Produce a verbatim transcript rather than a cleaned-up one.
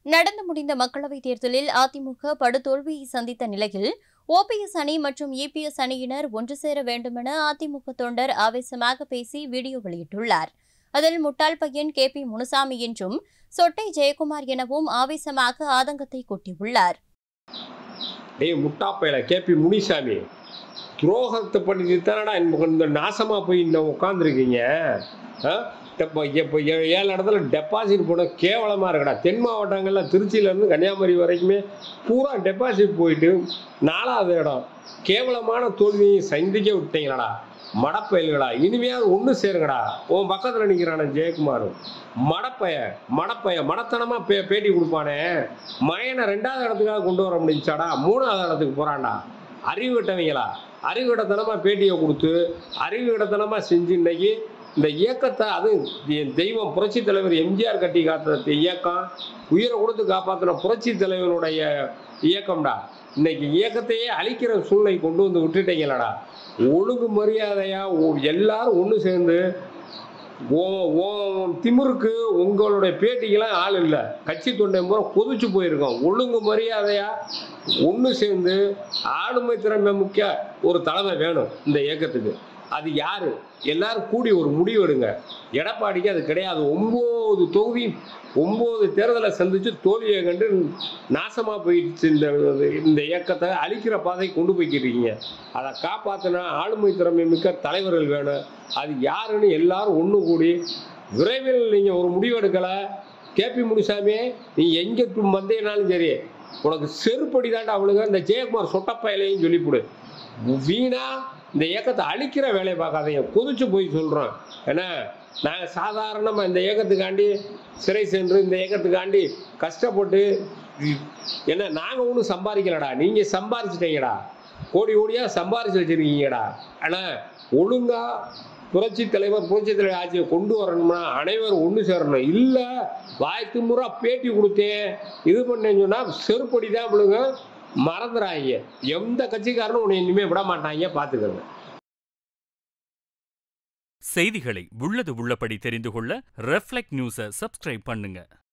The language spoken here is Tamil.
நடந்து முடிந்த மக்களவைத் தேர்தலில் அதிமுக படுதோல்வியை சந்தித்த நிலையில் ஓபிஎஸ் அணி மற்றும் இபிஎஸ் அணியினர் ஒன்று சேர வேண்டுமென அதிமுக தொண்டர் ஆவேசமாக பேசி வீடியோ வெளியிட்டுள்ளார். அதில் முட்டாள் பையன் கே பி முனுசாமி என்றும் சொட்டை ஜெயக்குமார் எனவும் ஆவேசமாக ஆதங்கத்தை கொட்டியுள்ளார். கே பி முனிசாமி துரோகத்தை பண்ணிட்டு தானடா இந்த நாசமா போய் இன்னும் உட்காந்துருக்கீங்க. இப்போ இப்போ ஏழு இடத்துல டெபாசிட் போட கேவலமாக இருக்கடா. தென் மாவட்டங்களில் திருச்சியிலேருந்து கன்னியாகுமரி வரைக்குமே பூரா டெபாசிட் போயிட்டு நாலாவது இடம். கேவலமான தோல்வியை சந்திக்க விட்டீங்களாடா மடப்பயல்களா. இனிமையாவது ஒன்று சேருங்கடா. உன் பக்கத்தில் நிற்கிறான ஜெயக்குமார் மடப்பைய மடப்பைய மடத்தனமாக பே பேட்டி கொடுப்பானே. மயனை ரெண்டாவது இடத்துக்காக கொண்டு வர முடிஞ்சாடா, மூணாவது இடத்துக்கு போகிறான்டா. அறிவு கிட்டவங்களா அறிவு கிட்டத்தனமாக பேட்டியை கொடுத்து அறிவு கிட்டத்தனமாக செஞ்சு இன்னைக்கு இந்த இயக்கத்தை, அது தெய்வம் புரட்சி தலைவர் எம்ஜிஆர் கட்டி காத்த இயக்கம், உயிரை கொடுத்து காப்பாற்றின புரட்சி தலைவனுடைய இயக்கம்டா. இன்னைக்கு இயக்கத்தையே அழிக்கிற சூழ்நிலை கொண்டு வந்து விட்டுட்டீங்களடா. ஒழுங்கு மரியாதையா எல்லாரும் ஒன்று சேர்ந்து ஓ ஓ திமிருக்கு உங்களுடைய பேட்டிக்கெல்லாம் ஆள் இல்லை. கட்சி தொண்டை முறை கொதிச்சு போயிருக்கோம். ஒழுங்கு மரியாதையா ஒன்று சேர்ந்து ஆளுமை திறமை முக்கிய ஒரு தலைமை வேணும் இந்த இயக்கத்துக்கு. அது யாரு? எல்லாரும் கூடி ஒரு முடிவு எடுங்க. எடப்பாடிக்கு அது கிடையாது. ஒன்பது தொகுதி ஒன்பது தேர்தலை சந்திச்சு தோல்வியை கண்டு நாசமா போயிடுச்சு. இந்த இந்த இயக்கத்தை அழிக்கிற பாதை கொண்டு போய்க்கிட்டீங்க. அதை காப்பாற்றினா ஆளுமை திறமை மிக்க தலைவர்கள் வேணும். அது யாருன்னு எல்லாரும் ஒன்று கூடி விரைவில் நீங்கள் ஒரு முடிவு எடுக்கலை. கே பி முனுசாமி, நீ எங்கே வந்தேனாலும் சரி, உனக்கு செருப்படி தாண்டா அவளுங்க. இந்த ஜெயக்குமார் சொட்டப்பயலையும் சொல்லிவிடு. வீணா இந்த இயக்கத்தை அழிக்கிற வேலையை பார்க்காதீங்க. கொதிச்சு போய் சொல்கிறோம். ஏன்னா நாங்கள் சாதாரணமாக இந்த இயக்கத்துக்காண்டி சிறை சென்று இந்த இயக்கத்துக்காண்டி கஷ்டப்பட்டு ஏன்னா நாங்கள் ஒன்றும் சம்பாதிக்கலடா, நீங்கள் சம்பாதிச்சிட்டீங்கடா. கோடி கோடியாக சம்பாதிச்சு வச்சுருக்கீங்கடா. ஆனால் ஒழுங்காக புரட்சி தலைவர் புரட்சி தலைவர் ஆட்சியை கொண்டு வரணும்னா அனைவரும் ஒன்று சேரணும். இல்லை வாய்த்து முறை பேட்டி கொடுத்தேன் இது பண்ணேன்னு சொன்னால் செருப்படி தான் விழுங்க. மறந்துடாங்க. எந்த கட்சிக்காரனும் உன்னை இனிமே விட மாட்டாங்க. பார்த்துக்கங்க. செய்திகளை உள்ளது உள்ளபடி தெரிந்து கொள்ள ரெஃப்ளெக்ட் நியூஸை சப்ஸ்கிரைப் பண்ணுங்க.